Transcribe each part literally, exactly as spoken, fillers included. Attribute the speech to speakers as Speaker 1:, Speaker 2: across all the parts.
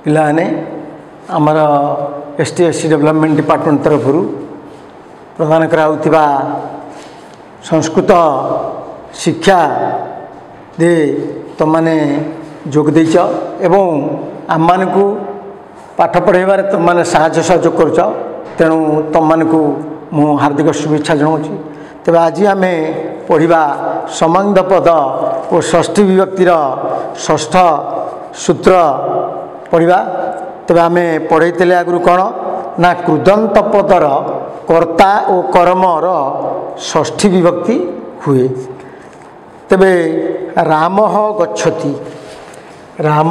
Speaker 1: पिलाने आमर S T S C development department तरफ प्रदान करा संस्कृत शिक्षा दे तुम मैंने जोग देच एवं आम मान को पाठ पढ़ाइबार तुम मैंने साहाय्य सहयोग कर तेणु तुम मान को मु हार्दिक शुभेच्छा जनाऊँगी। तेज आज आम पढ़ा संबंध पद और षष्ठी विभक्तिर षष्ठ सूत्र पढ़ा। तेज आम पढ़े आगु कौन ना कृदंत पदर कर्ता और कर्मर षष्ठी विभक्ति हुए। तेबे राम गच्छति राम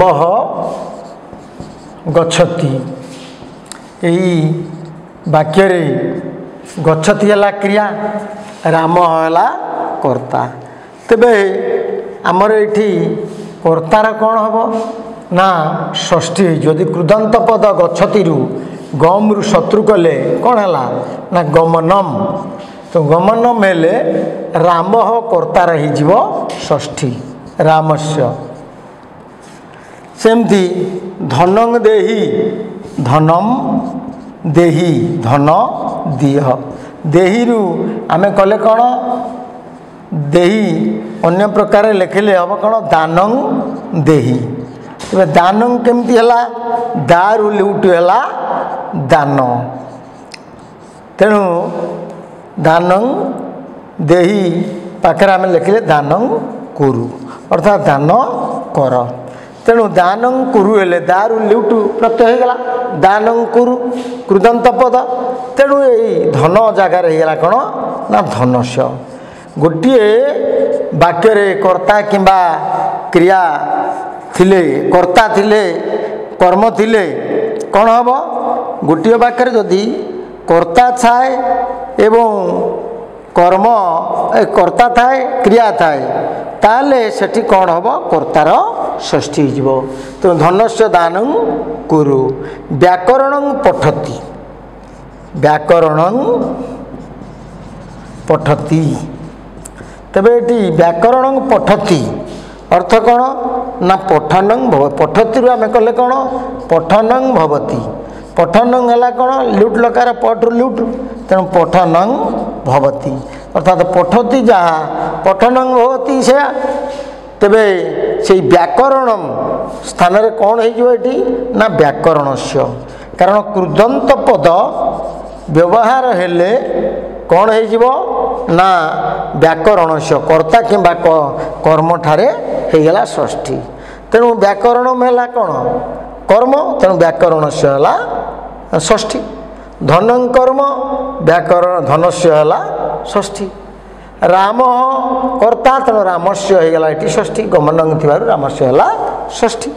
Speaker 1: गच्छति यही वाक्य रे गच्छति है क्रिया राम है कर्ता। तेबे आमर ये कर्तार कौन हम ना षष्ठी जदि कृदंत पद गच्छति रु गम रु शत्रु कले कौन है ना गमनम तो गमनम हेले राम कर्तार हो षष्ठी रामस्य। सेमती धनंग देही धनम देही धन दिह देही रु आमे कले कौन देही अन्य प्रकार लिखिले हम कौन दानंग देही। तेरे दानंग केमती है दारु लुट है दान तेणु दानंग देही पाखे आम लिखिले दानंग कुरु अर्थात दान कर। तेणु दानंग कुरु हेले दारु लुट प्रत्यय होगला दानंग कुरु कृदंत पद तेणु यही धन जगार होगला कौन ना धनस्य। गोटे वाक्य कर्ता किंबा क्रिया थिले कर्ता थिले कर्म थिले कौन हम गोटे वाक्य जदि कर्ता थाए एवं कर्म कर्ता थाए क्रिया थाए ताले सेठी कौन हम कर्तार षष्ठी हो। तो धनस्य दानं कुरु व्याकरणं पठति व्याकरणं पठति। तेबे ये व्याकरणं पठति अर्थ कौन ना पठनं भव पठति आम कले कौन पठनं भवति पठनं है कौन लुट लकार पठु लुट तेणु पठनं भवति अर्थात पठति जहाँ पठनं भवति से तेबे से व्याकरणम स्थान रे कौन होती ना व्याकरणस्य कारण कृदंत पद व्यवहार हेले कौन हो ना व्याकरणस्य कर्ता किंबा कर्म ठारे होगला षष्ठी। तेणु व्याकरणम है कौन कर्म तेणु व्याकरणस्य है षष्ठी। धनं कर्म व्याकरण धनस्य है षष्ठी। राम कर्ता तेणु रामस्य होगला ये षष्ठी गमनं थी रामस्य है षष्ठी।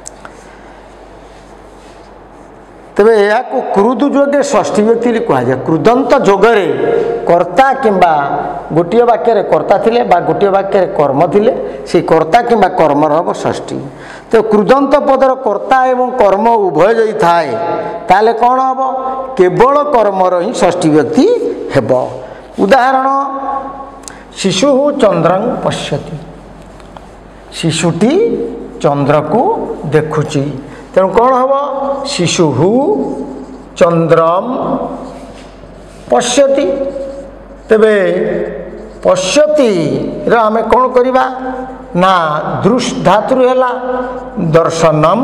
Speaker 1: तेबे यह क्रुद जोगे षष्ठी व्यक्ति कहुए कृदंत जोगरे कर्ता किंबा गोटे वाक्य कर्ता थिले बा गोटे वाक्य कर्म थिले से कर्ता किंबा कर्मर हम षष्ठी। तो कृदंत पदर कर्ता एवं कर्म उभय जदि थाए ताले कौन हम केवल कर्मर ही षष्ठी व्यक्ति हेब। उदाहरण शिशु चंद्रं पश्यति शिशुटी चंद्र को देखुची तेणु कौन हम शिशु चंद्रम पश्यति। तेबे पश्यति आम कौन करवा ना दृश धातु है दर्शनम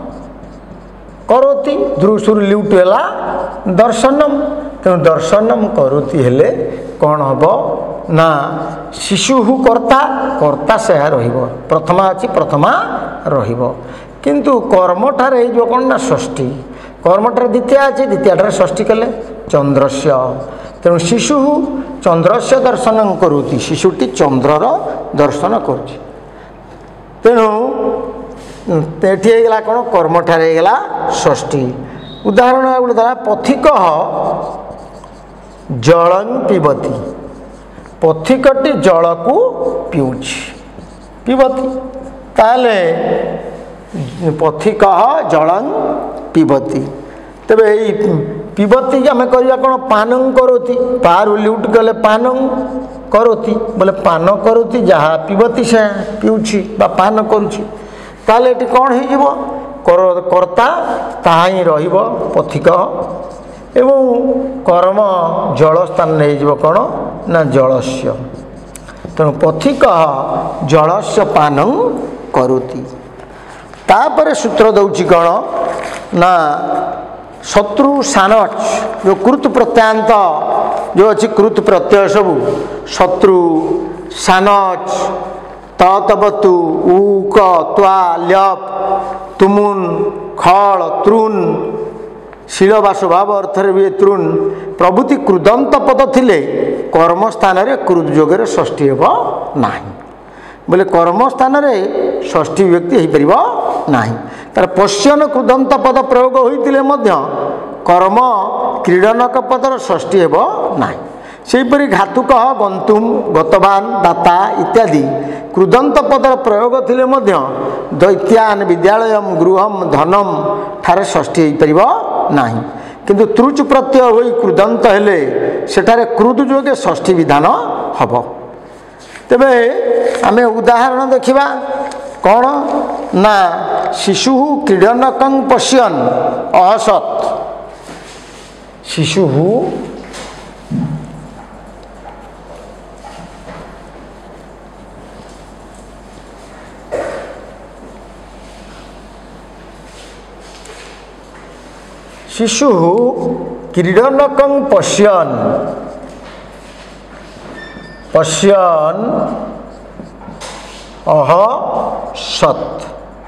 Speaker 1: करोति दृशुर लिउट है दर्शनम तेणु दर्शनम करोति हेले कौन हम ना शिशु कर्ता कर्ता से रहिबो प्रथमा अच्छी प्रथमा रहिबो किंतु कर्म ठार हो कौन ना षष्ठी कर्म ठार द्वितीय अच्छी द्वितीय ठार षष्ठी कले चंद्रस्य। तेणु शिशु चंद्रस्य दर्शन करोति शिशुटी चंद्रर दर्शन करुच्ची तेणु ये कौन कर्म ठार होगला षष्ठी। उदाहरण गोटे दला पथिक जलं पिबती पथिकटी जल को पीऊँच पिबती ताले पथिक जलं पिबती। तेबे पिबती आम करवा कौन पानं करोति पारु लिउट गले पानं करोति बोले पान करोति जहाँ पिबती से पीऊँच बा पान करुच्ची ताले ये कौन हो कर्ता ताहा ही रहिब पथिक एवं कर्म जल स्थान नहीं जीव कौन ना जलस्य तेणु पथिक जलस्य पानं करोति। तापर सूत्र दौची कौन ना शत्रु सानच जो कृत प्रत्यांत जो अच्छी कृत प्रत्यय सबू शत्रु सानच ततबतु उक त्वा ल्यप तुमुन खल तृण शील व स्वभाव अर्थ भी तृण प्रभृति कृदंत पद थिले कर्मस्थान कृद जोगे षष्ठी हेब ना बोले कर्मस्थान षष्ठी व्यक्ति हो पार ना तार पश्यन कृदंत पद प्रयोग होते कर्म क्रीडनक पदर षष्ठी हेब ना सेहीपरि घातुक गंतुम गतवान दाता इत्यादि कृदंत पदर प्रयोग थिले मध्य दैत्यान विद्यालय गृहम धनम ठारे षष्ठी हो पार ना किंतु त्रुच प्रत्यय हो कृदंत हेले सेठारे क्रुद जोगे षष्ठी विधान हब। तेबे आमे उदाहरण देखिबा कौन ना शिशु क्रीडनकं पश्यन अहसत शिशु शिशु क्रीडनकं पश्यन पश्यन अहसत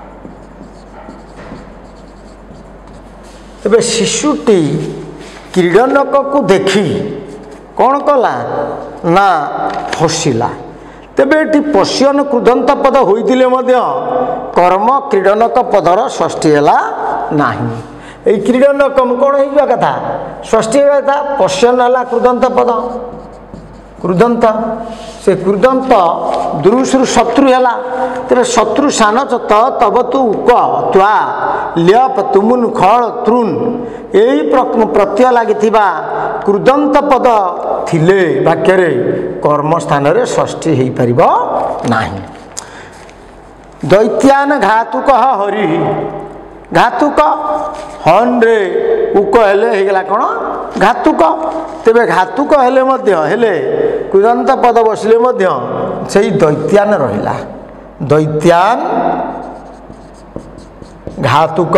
Speaker 1: तेबे शिशुटी क्रीडनक को देखी कौन कला ना हसिला तेबे एटी पश्यन कृदंत पद होइतिले मध्य कर्म क्रीडनक पदर षष्ठी हैला नाही ए क्रीडनकम कौन होइबा कथा षष्ठी होइबा कथा पश्यन हैला कृदंत पद कृदंत से कृदंत दुरुषु शत्रु हैला तेरे शत्रु सानच त तब तु उक त्वा ल्यप तुमुन खल तृण यही प्रत्यय लगी कृदंत पद थिले वाक्य कर्म स्थान रे षष्ठी हो पार ना। दैत्यान घातुक हरि घातुक हन रे उक हेले हेगला कौन घातुक तेबे घातुक हेले मध्य हेले कृदंत पद बसिले मध्य सेही दैत्यान रहिला दैत्यान घातुक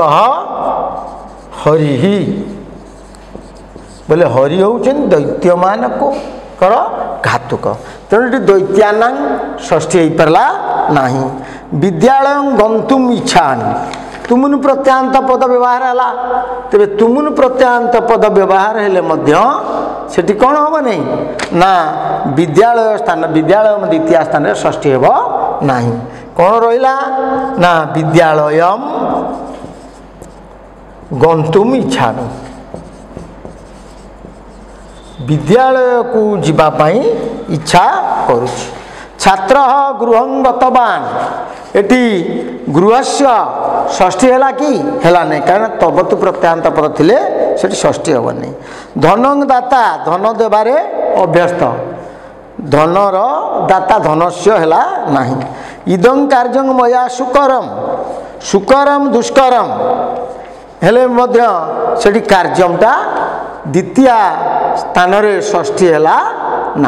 Speaker 1: हरि बोले हरि होउछन दैत्य मान को कर घातुक तेणु दैत्यानां षष्ठी हो पारला नाही। विद्यालय गंतुम इच्छान तुमुन प्रत्यांत पद व्यवहार है तेरे तुमुन प्रत्यांत पद व्यवहार हेले मध्य सेठी कौन हम नहीं ना विद्यालय स्थान विद्यालय द्वितीय स्थान षष्ठी हेब ना कौन रहा ना विद्यालय गंतुम इच्छानु विद्यालय को जीवाई इच्छा करुछि। छात्र गृह गतवान एटी गृहस्य षष्ठी है कि है नहीं कारण तबतु प्रत्यांत पद थिले सेठी षष्ठी हम नहीं। धनंग दाता धन देवारे अभ्यस्त धनर दाता धनस्य है ना। इदं कार्यं मया सुकरम सुकरम दुष्करम हेले मध्य सेठी कार्यमटा द्वितीय स्थान रे षष्ठी है ना।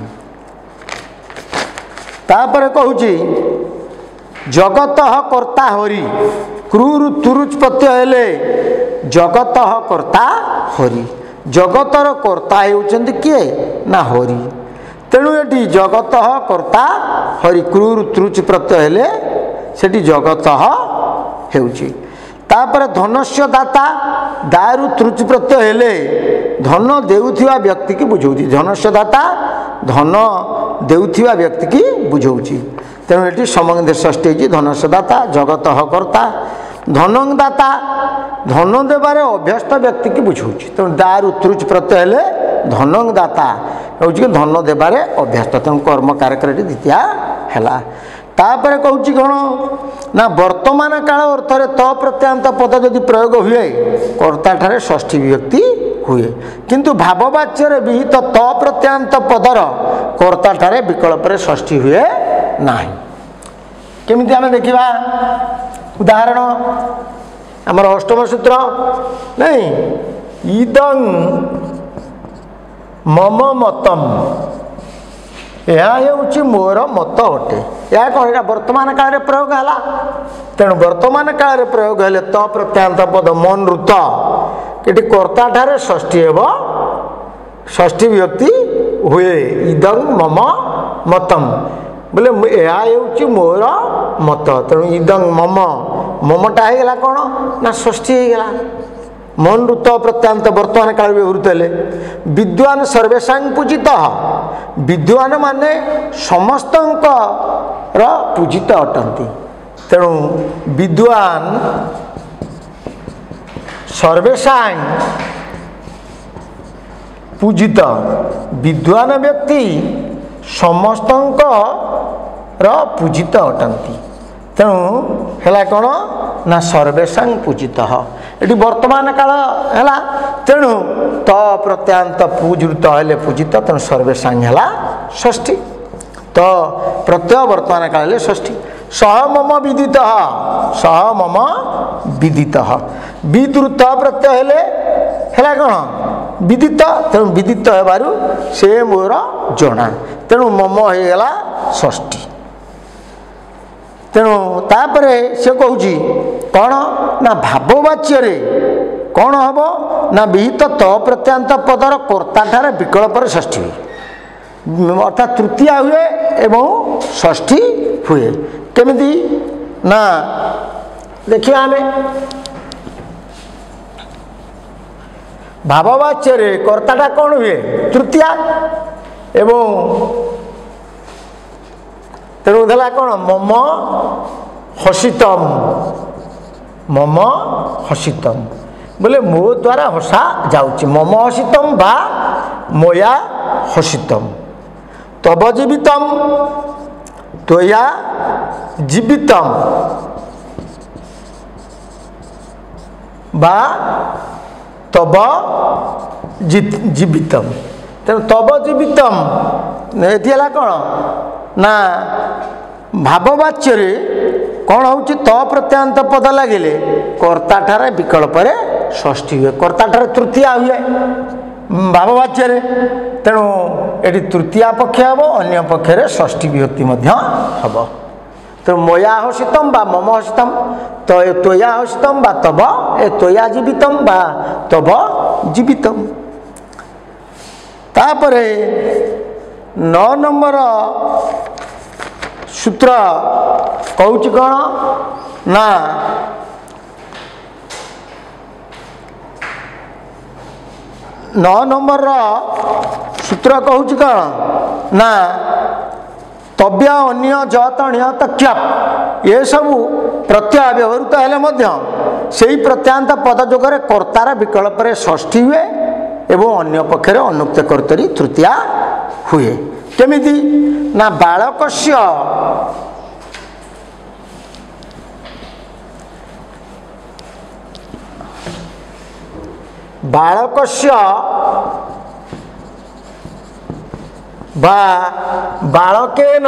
Speaker 1: तापर कहूची जगत कर्ता हरि क्रूर तुरुच प्रत्यय हेले जगत कर्ता हरि जगतर कर्ता होउछन्ति किए ना हरि तेणु एटी जगत कर्ता हरि क्रूर तुरुच प्रत्यय हेले सेठी जगत हेउची। तापर धनस्य दाता दारु त्रुच प्रत्यय हेले धन देउथिवा व्यक्ति की बुझौची धनस्य दाता धन देउथिवा व्यक्ति की बुझौची तेणु ये समंग षष्ठी होती धनस्य दाता जगत कर्ता धनंग दाता धन देवारे अभ्यस्त व्यक्ति की बुझौची तेणु दारु त्रुच प्रत्यय हेले धनंग दाता हूँ धन देवारे अभ्यस्त तेणु कर्म कारक द्वितीय है। तापर कहूँ कौन ना वर्तमान काल अर्थ त प्रत्यांत पद जदि प्रयोग हुए कर्ता ठारे षष्ठी विभक्ति हुए किंतु भाववाच्य विहित त प्रत्यांत पदर कर्ता ठारे विकल्प षष्ठी हुए ना। केमिति आमे देखिबा उदाहरण आमर अष्टम सूत्र नहीं इदं मम मतम यह हूँ मोर मत अटे या कौन यहाँ वर्तमान काल में प्रयोग है तेणु वर्तमान काल में प्रयोग हेले त प्रत्यांत पद मन ऋत कि कर्ता ठारे षष्ठी हेब षष्ठी विभक्ति हुए इदं मम मतम बोले यह हूँ मोर मत तेणु इदं मम ममटा होगा कौन ना षष्ठी होगा मन ऋत प्रत्यांत वर्तमान काल व्यवहृत हेले विद्वान सर्वेशा पूजित विद्वान माने समस्त पूजित अटंती तेणु विद्वान सर्वेशा पूजित विद्वान व्यक्ति समस्त पूजित अटंती तेणु है कौन ना सर्वेशा पूजित ये वर्तमान काल है तेणु त प्रत्यांत पूजृत हेले पूजित तेणु सर्वेशा है षष्ठी तो प्रत्यय वर्तमान काल षष्ठी सह मम विदित सह मम विदित विद्रुत प्रत्यय हेले है कौन विदित तेणु विदित हेबारु से मोर जना तेणु मम होगला षष्ठी तेणु तापर से कहूँ कौन ना भाववाच्य कौन हम ना विहित त प्रत्यांत पदर कर्ता ठारे विकल्प षष्ठी हुए अर्थात तृतीया हुए एवं षष्ठी हुए केमिति ना देखिए आमे भाववाच्य कर्ताटा कौन हुए तृतीया एवं तेणु देला कौन मम हसितम मम हसितम बोले मो द्वारा हसा जाउची मम हसितम बा मोया हसितम तब जीवितम तोया जीवितम बा तब जीवितम तेणु तब जीवितम ये कौन ना भाववाच्य कौन हूँ त प्रत्यांत पद लगे कर्ता ठारे विकल्प षष्ठी हुए कर्ता ठारे तृतीया हुए भाववाच्य तेणु ये तृतीया पक्ष हम अन्य पक्षे षष्ठी विभक्ति हम तेणु मोया हसितम बा मम हसितम तो तोया हसितम बा तब ए तोया जीवितम बा तब जीवितम तापरे नौ नंबर सूत्र कहूँ कौन ना नौ नंबर सूत्र कहूँ कौन ना तव्य अन्य जत नियत क्याप ये सबू प्रत्यय व्यवहृत हेले से प्रत्यांत पद जोगरे कर्तार विकल्प षष्ठी हुए एवं अन्य पक्षरे अनुक्त कर्तरी तृतीया हुए केमिति ना बालकस्य बालकस्य बा बालकेन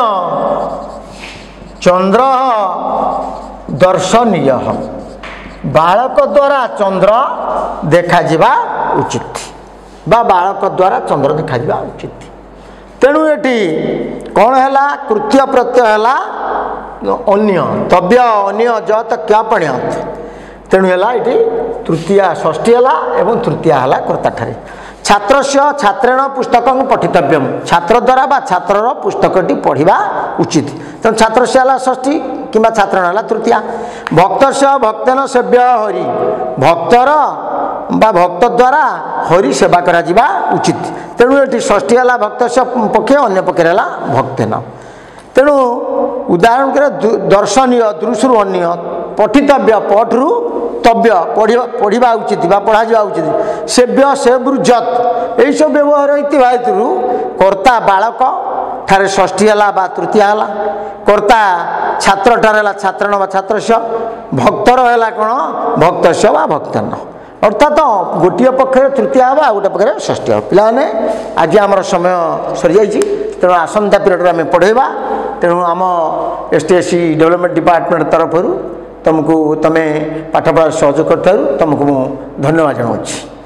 Speaker 1: चंद्र दर्शनीय बालक द्वारा चंद्र देखा जिबा उचित बा बालक द्वारा चंद्र देखा जिबा उचित तेणु ये कौन है कृत्य प्रत्यय है अन्य तव्य अन्य जत क्यापण्यत तेणु है तृतीया षष्ठी है एवं तृतीया है कर्ता ठारे छात्र से छात्रेण पुस्तक पठितव्यम छात्र द्वारा बा छात्रर पुस्तकटी पढ़ा उचित तेणु छात्र से है षष्ठी कि छात्रेण है तृतीया भक्त से भक्तेन सेव्य हरि भक्तर बा भक्त द्वारा हरि सेवा करा जिबा उचित तेणु ये षष्ठी है भक्त से पक्षे अन्य पक्षे है भक्तेन तेणु उदाहरण के दर्शनीय दृश्यु अन्य पठितव्य पठरु तव्य पढ़ा उचित पढ़ा जा उचित सेव्य से ब्रुजत यही सब व्यवहार हेतु कर्ता बालक ठारे षष्ठी है तृतीया है कर्ता छात्र ठारे है छात्रण छात्र भक्तर है कौन भक्त से भक्तन अर्थात तो गोटे पक्षे तृतीया हम गोटे पक्षे षष्ठी हम पाने आज आम समय सरी जाइए तेणु आसंता पीरियड आम पढ़ेबा तेणु आम S T S C development department तरफ तुमको तमें पाठ पढ़ा सहयोग कर तुमको धन्यवाद जनाऊँ।